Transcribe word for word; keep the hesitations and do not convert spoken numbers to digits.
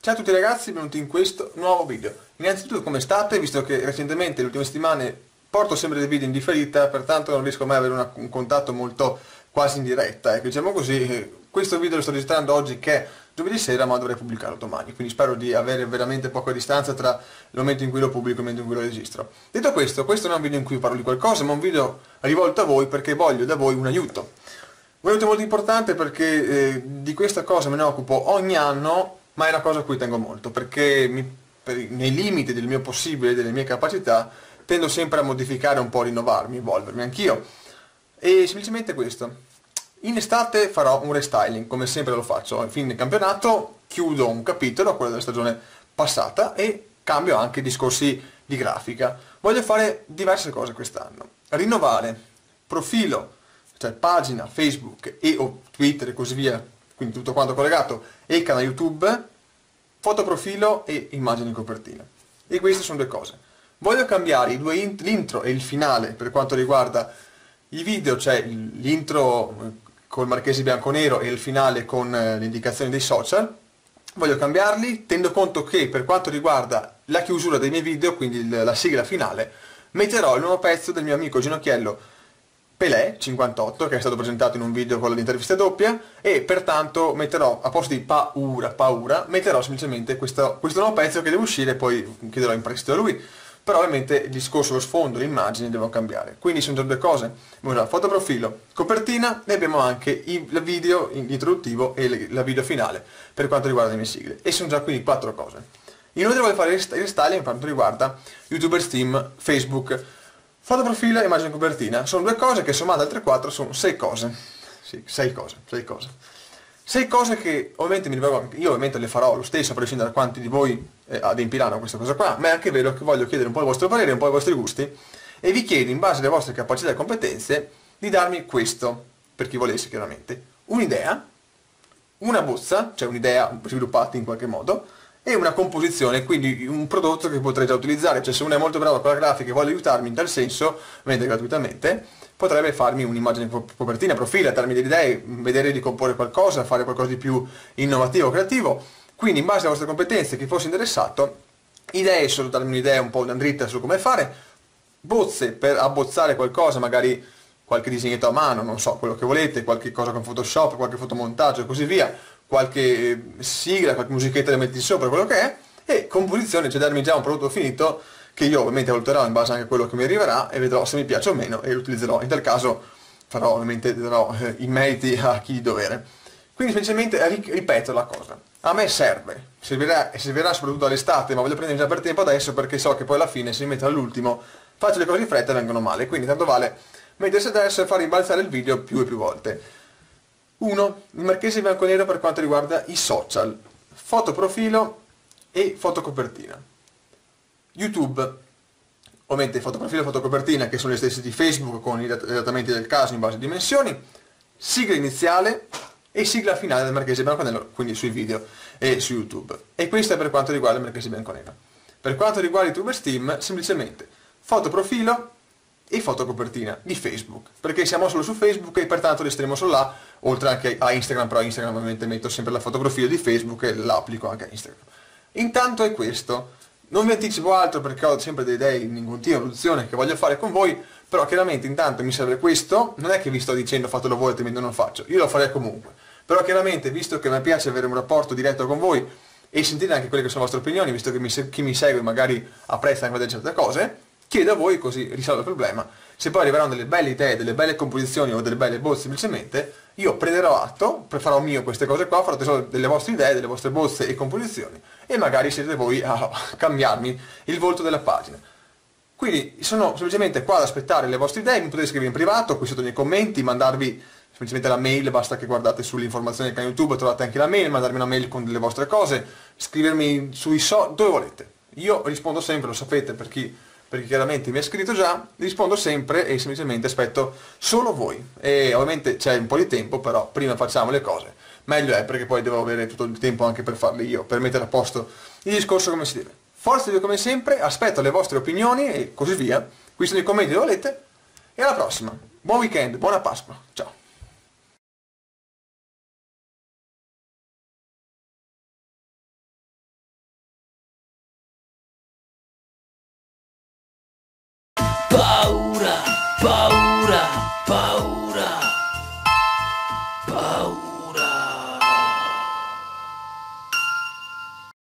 Ciao a tutti ragazzi, benvenuti in questo nuovo video. Innanzitutto come state, visto che recentemente, le ultime settimane, porto sempre dei video in differita, pertanto non riesco mai ad avere una, un contatto molto quasi in diretta. Ecco, diciamo così, questo video lo sto registrando oggi che è giovedì sera, ma dovrei pubblicarlo domani, quindi spero di avere veramente poca distanza tra il momento in cui lo pubblico e il momento in cui lo registro. Detto questo, questo non è un video in cui parlo di qualcosa, ma un video rivolto a voi perché voglio da voi un aiuto. Un aiuto molto importante perché eh, di questa cosa me ne occupo ogni anno, ma è una cosa a cui tengo molto, perché mi, per, nei limiti del mio possibile, delle mie capacità, tendo sempre a modificare un po', a rinnovarmi, evolvermi anch'io. E semplicemente questo. In estate farò un restyling, come sempre lo faccio. A fine campionato chiudo un capitolo, quello della stagione passata, e cambio anche discorsi di grafica. Voglio fare diverse cose quest'anno. Rinnovare profilo, cioè pagina Facebook e o Twitter e così via, quindi tutto quanto collegato, e il canale YouTube, fotoprofilo e immagine in copertina. E queste sono due cose. Voglio cambiare i due int- l'intro e il finale per quanto riguarda i video, cioè l'intro col Marchesi bianconero e il finale con eh, le indicazioni dei social. Voglio cambiarli, tenendo conto che per quanto riguarda la chiusura dei miei video, quindi il, la sigla finale, metterò il nuovo pezzo del mio amico Ginocchiello Pelé cinquantotto, che è stato presentato in un video con l'intervista doppia, e pertanto metterò, a posto di paura, paura, metterò semplicemente questo, questo nuovo pezzo che deve uscire e poi chiederò in prestito a lui. Però ovviamente il discorso, lo sfondo, le immagini devono cambiare. Quindi sono già due cose. Abbiamo fotoprofilo, copertina, e abbiamo anche il video introduttivo e la video finale per quanto riguarda le mie sigle. E sono già quindi quattro cose. Inoltre voglio fare il restyling per quanto riguarda YouTuber Steam, Facebook, fotoprofilo e immagine copertina. Sono due cose che sommate altre quattro sono sei cose. Sì, sei cose, sei cose. Sei cose che ovviamente mi rivolgo, io ovviamente le farò lo stesso a prescindere da quanti di voi eh, adempiranno a questa cosa qua, ma è anche vero che voglio chiedere un po' il vostro parere, un po' i vostri gusti, e vi chiedo in base alle vostre capacità e competenze di darmi questo, per chi volesse chiaramente, un'idea, una bozza, cioè un'idea sviluppata in qualche modo, e una composizione, quindi un prodotto che potrei già utilizzare. Cioè se uno è molto bravo con la grafica e vuole aiutarmi in tal senso, ovviamente gratuitamente, potrebbe farmi un'immagine copertina, profilo, darmi delle idee, vedere di comporre qualcosa, fare qualcosa di più innovativo, creativo. Quindi in base alle vostre competenze, chi fosse interessato, idee, solo darmi un'idea un po' una dritta su come fare, bozze per abbozzare qualcosa, magari qualche disegnetto a mano, non so, quello che volete, qualche cosa con Photoshop, qualche fotomontaggio e così via, qualche sigla, qualche musichetta da mettere sopra, quello che è, e composizione, cioè darmi già un prodotto finito che io ovviamente valuterò in base anche a quello che mi arriverà e vedrò se mi piace o meno e lo utilizzerò. In tal caso farò, ovviamente darò eh, i meriti a chi di dovere. Quindi semplicemente ripeto la cosa. A me serve, servirà, e servirà soprattutto all'estate, ma voglio prendere già per tempo adesso perché so che poi alla fine se mi metto all'ultimo faccio le cose di fretta e vengono male. Quindi tanto vale mettersi adesso e far rimbalzare il video più e più volte. uno. Il Marchese bianconero per quanto riguarda i social, fotoprofilo e fotocopertina. YouTube, ovviamente fotoprofilo e fotocopertina che sono le stesse di Facebook con i adattamenti del caso in base a dimensioni, sigla iniziale e sigla finale del Marchese bianconero, quindi sui video e su YouTube. E questo è per quanto riguarda il Marchese bianconero. Per quanto riguarda YouTuber Steam, semplicemente fotoprofilo e fotocopertina di Facebook, perché siamo solo su Facebook e pertanto resteremo solo là, oltre anche a Instagram, però Instagram ovviamente metto sempre la fotoprofilo di Facebook e l'applico anche a Instagram. Intanto è questo. Non vi anticipo altro perché ho sempre delle idee in continua produzione che voglio fare con voi, però chiaramente intanto mi serve questo, non è che vi sto dicendo fatelo voi altrimenti non lo faccio, io lo farei comunque, però chiaramente visto che mi piace avere un rapporto diretto con voi e sentire anche quelle che sono le vostre opinioni, visto che mi, chi mi segue magari apprezza anche delle certe cose, chiedo a voi così risolvo il problema. Se poi arriveranno delle belle idee, delle belle composizioni o delle belle bozze semplicemente, io prenderò atto, farò mio queste cose qua, farò tesoro delle vostre idee, delle vostre bozze e composizioni e magari siete voi a cambiarmi il volto della pagina. Quindi sono semplicemente qua ad aspettare le vostre idee, mi potete scrivere in privato, qui sotto nei commenti, mandarvi semplicemente la mail, basta che guardate sulle informazioni del canale YouTube, trovate anche la mail, mandarmi una mail con delle vostre cose, scrivermi sui social, dove volete. Io rispondo sempre, lo sapete, per chi... perché chiaramente mi ha scritto già, rispondo sempre e semplicemente aspetto solo voi. E ovviamente c'è un po' di tempo, però prima facciamo le cose. Meglio è perché poi devo avere tutto il tempo anche per farle io, per mettere a posto il discorso come si deve. Forza Dio come sempre, aspetto le vostre opinioni e così via. Qui sono i commenti dove volete. E alla prossima. Buon weekend, buona Pasqua. Ciao. ciao!